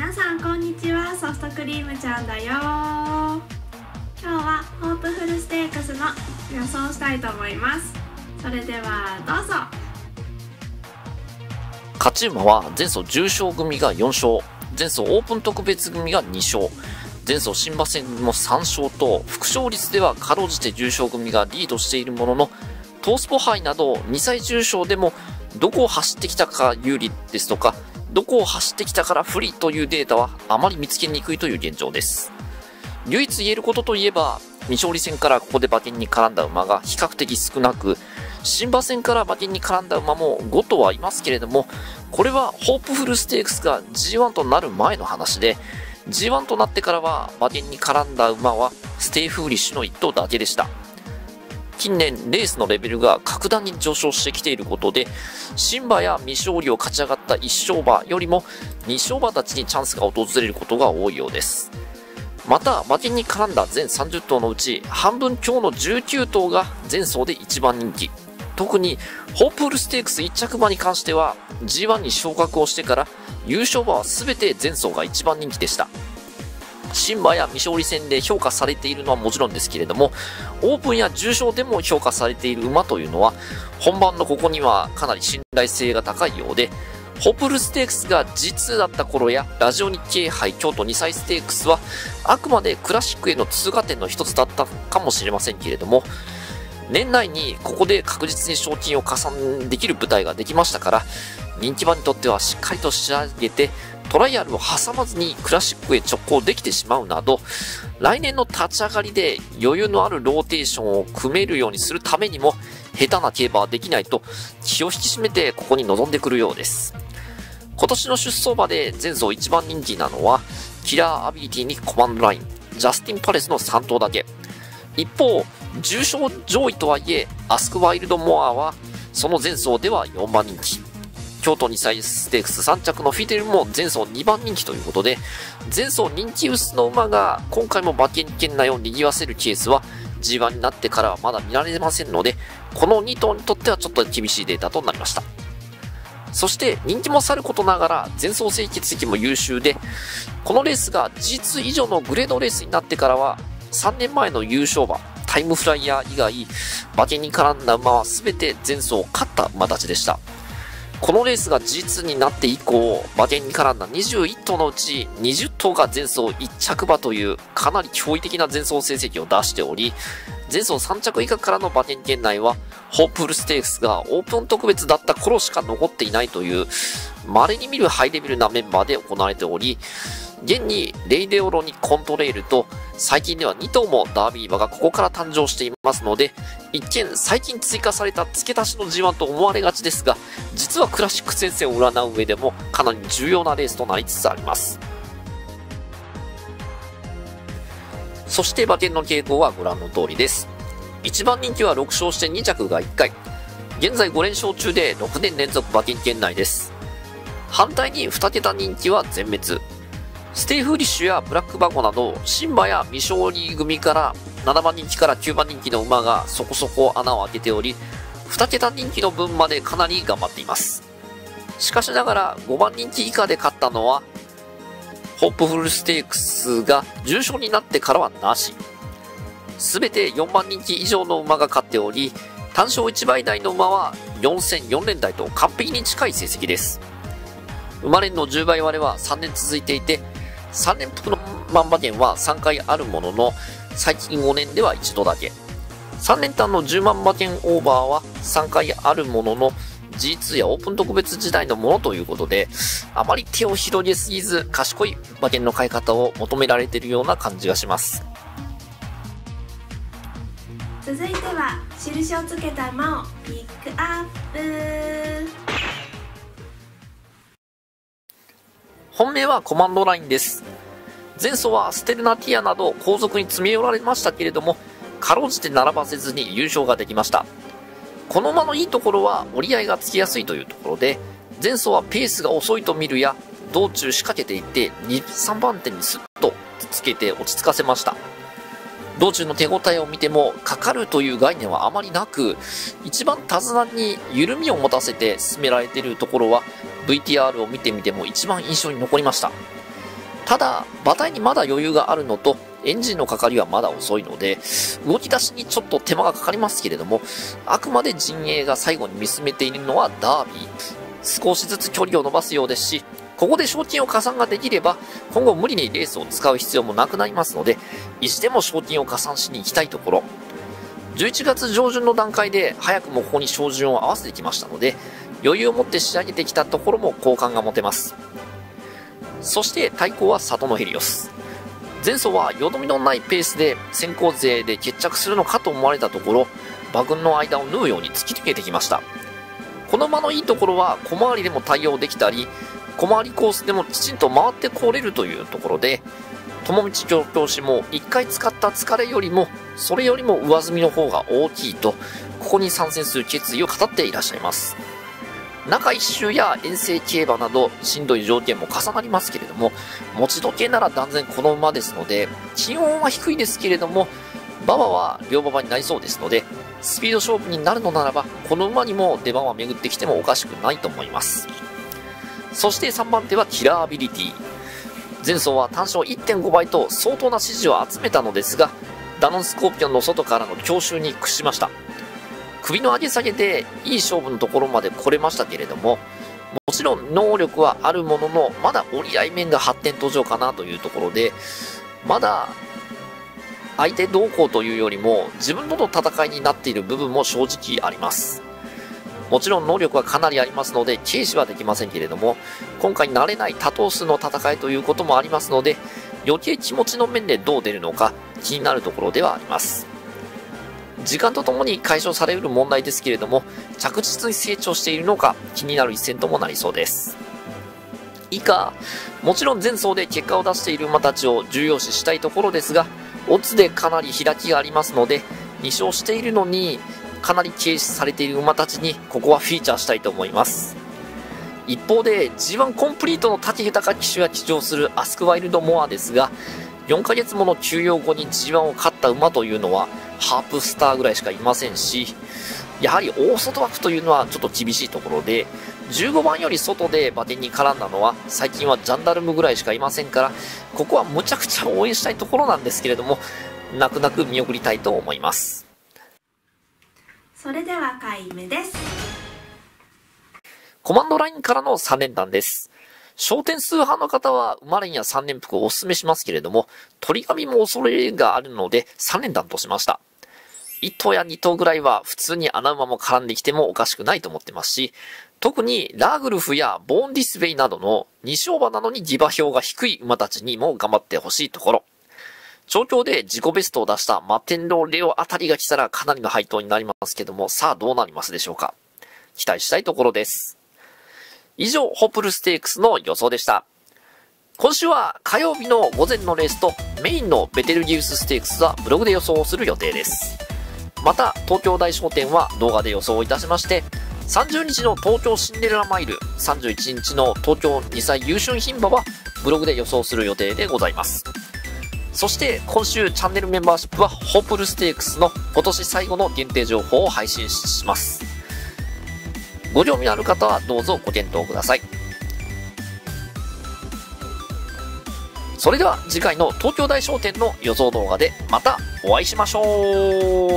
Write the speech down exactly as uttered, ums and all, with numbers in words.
皆さんこんにちは、ソフトクリームちゃんだよ。今日はホープフルステークスの予想したいと思います。それではどうぞ。 勝ち馬は前走重賞組がよん勝、前走オープン特別組がに勝、前走新馬戦もさん勝と、副勝率ではかろうじて重賞組がリードしているものの、トースポ杯などにさい重賞でもどこを走ってきたか有利ですとか、どこを走ってきたから不利というデータはあまり見つけにくいという現状です。唯一言えることといえば、未勝利戦からここで馬券に絡んだ馬が比較的少なく、新馬戦から馬券に絡んだ馬もご頭はいますけれども、これはホープフルステークスが ジーワン となる前の話で、ジーワン となってからは馬券に絡んだ馬はステイフーリッシュのいっ頭だけでした。近年レースのレベルが格段に上昇してきていることで、新馬や未勝利を勝ち上がったいち勝馬よりもに勝馬たちにチャンスが訪れることが多いようです。また馬券に絡んだ全さんじゅっ頭のうち半分強のじゅうきゅう頭が前走で一番人気。特にホープフルステークスいっ着馬に関しては ジーワン に昇格をしてから優勝馬は全て前走が一番人気でした。新馬や未勝利戦で評価されているのはもちろんですけれども、オープンや重賞でも評価されている馬というのは本番のここにはかなり信頼性が高いようで、ホープフルステークスが ジーツー だった頃やラジオ日経杯京都にさいステークスはあくまでクラシックへの通過点の一つだったかもしれませんけれども、年内にここで確実に賞金を加算できる舞台ができましたから、人気馬にとってはしっかりと仕上げてトライアルを挟まずにクラシックへ直行できてしまうなど、来年の立ち上がりで余裕のあるローテーションを組めるようにするためにも下手な競馬はできないと気を引き締めてここに臨んでくるようです。今年の出走馬で前走一番人気なのはキラーアビリティにコマンドライン、ジャスティンパレスのさん頭だけ。一方重賞上位とはいえアスクワイルドモアはその前走ではよんばん人気、京都にさいステークスさん着のフィデルも前走にばん人気ということで、前走人気薄の馬が今回も馬券圏内を賑わせるケースは ジーワン になってからはまだ見られませんので、このに頭にとってはちょっと厳しいデータとなりました。そして人気もさることながら前走成績も優秀で、このレースが ジーツー 以上のグレードレースになってからはさんねんまえの優勝馬タイムフライヤー以外馬券に絡んだ馬は全て前走勝った馬たちでした。このレースが ジーツー になって以降、馬券に絡んだにじゅういち頭のうちにじゅっ頭が前走いち着馬というかなり驚異的な前走成績を出しており、前走さん着以下からの馬券圏内はホープフルステークスがオープン特別だった頃しか残っていないという稀に見るハイレベルなメンバーで行われており、現にレイデオロにコントレールと最近ではに頭もダービー馬がここから誕生していますので、一見最近追加された付け足しの ジーワン と思われがちですが、実はクラシック戦線を占う上でもかなり重要なレースとなりつつあります。そして馬券の傾向はご覧の通りです。いちばん人気はろく勝してに着がいっかい、現在ご連勝中でろくねん連続馬券圏内です。反対にに桁人気は全滅。ステイフーリッシュやブラックバゴなど新馬や未勝利組からななばん人気からきゅうばん人気の馬がそこそこ穴を開けており、に桁人気の分までかなり頑張っています。しかしながらごばん人気以下で勝ったのはホープフルステークスが重賞になってからはなし。すべてよんばん人気以上の馬が勝っており、単勝いちばい台の馬はよん戦よん連台と完璧に近い成績です。馬連のじゅうばい割れはさんねん続いていて、さん連複の万馬券はさんかいあるものの、最近ごねんではいち度だけ。さん連単のじゅうまん馬券オーバーはさんかいあるものの、ジーツー やオープン特別時代のものということで、あまり手を広げすぎず賢い馬券の買い方を求められているような感じがします。 続いては印をつけた馬をピックアップ。 本命はコマンドラインです。前走はステルナティアなど後続に詰め寄られましたけれども、かろうじて並ばせずに優勝ができました。この馬のいいところは折り合いがつきやすいというところで、前走はペースが遅いと見るや道中仕掛けていってに、さんばん手にスッとつけて落ち着かせました。道中の手応えを見てもかかるという概念はあまりなく、一番手綱に緩みを持たせて進められているところは ブイティーアール を見てみても一番印象に残りました。 ただ、馬体にまだ余裕があるのと、エンジンのかかりはまだ遅いので、動き出しにちょっと手間がかかりますけれども、あくまで陣営が最後に見つめているのはダービー。少しずつ距離を伸ばすようですし、ここで賞金を加算ができれば、今後無理にレースを使う必要もなくなりますので、意地でも賞金を加算しに行きたいところ。じゅういちがつ上旬の段階で早くもここに照準を合わせてきましたので、余裕を持って仕上げてきたところも好感が持てます。そして対抗はサトノヘリオス。前走はよどみのないペースで先行勢で決着するのかと思われたところ、馬群の間を縫うように突き抜けてきました。この馬のいいところは小回りでも対応できたり、小回りコースでもきちんと回ってこれるというところで、友道調教師もいっかい使った疲れよりも、それよりも上積みの方が大きいと、ここに参戦する決意を語っていらっしゃいます。中一周や遠征競馬などしんどい条件も重なりますけれども、持ち時計なら断然この馬ですので、気温は低いですけれども、馬場は両馬場になりそうですので、スピード勝負になるのならば、この馬にも出番は巡ってきてもおかしくないと思います。そしてさんばん手はキラーアビリティ。前走は単勝 いってんご 倍と相当な支持を集めたのですが、ダノンスコーピオンの外からの強襲に屈しました。首の上げ下げでいい勝負のところまで来れましたけれども、もちろん能力はあるものの、まだ折り合い面が発展途上かなというところで、まだ相手動向というよりも自分との戦いになっている部分も正直あります。もちろん能力はかなりありますので軽視はできませんけれども、今回慣れない多頭数の戦いということもありますので、余計気持ちの面でどう出るのか気になるところではあります。時間とともに解消される問題ですけれども、着実に成長しているのか気になる一戦ともなりそうです。以下、もちろん前走で結果を出している馬たちを重要視したいところですが、オッズでかなり開きがありますので、に勝しているのにかなり軽視されている馬たちにここはフィーチャーしたいと思います。一方で ジーワン コンプリートの武豊騎手が騎乗するアスクワイルドモアですが、よんかげつもの休養後に ジーワン を勝った馬というのはハープスターぐらいしかいませんし、やはり大外枠というのはちょっと厳しいところで、じゅうごばんより外で馬券に絡んだのは最近はジャンダルムぐらいしかいませんから、ここはむちゃくちゃ応援したいところなんですけれども、泣く泣く見送りたいと思います。 それでは回目です。 コマンドラインからのさん連単です。小点数派の方は馬連やさん連複をお勧めしますけれども、鳥紙も恐れがあるのでさん連単としました。いっ頭やに頭ぐらいは普通に穴馬も絡んできてもおかしくないと思ってますし、特にラーグルフやボーンディスウェイなどのに勝馬なのにギ馬票が低い馬たちにも頑張ってほしいところ。調教で自己ベストを出したマテンローレオあたりが来たらかなりの配当になりますけども、さあどうなりますでしょうか。期待したいところです。以上、ホップルステークスの予想でした。今週は火曜日の午前のレースとメインのベテルギウスステークスはブログで予想をする予定です。また、東京大商店は動画で予想をいたしまして、さんじゅうにちの東京シンデレラマイル、さんじゅういちにちの東京にさい優春牝馬はブログで予想する予定でございます。そして今週チャンネルメンバーシップはホープルステークスの今年最後の限定情報を配信します。ご興味のある方はどうぞご検討ください。それでは次回の東京大商店の予想動画でまたお会いしましょう。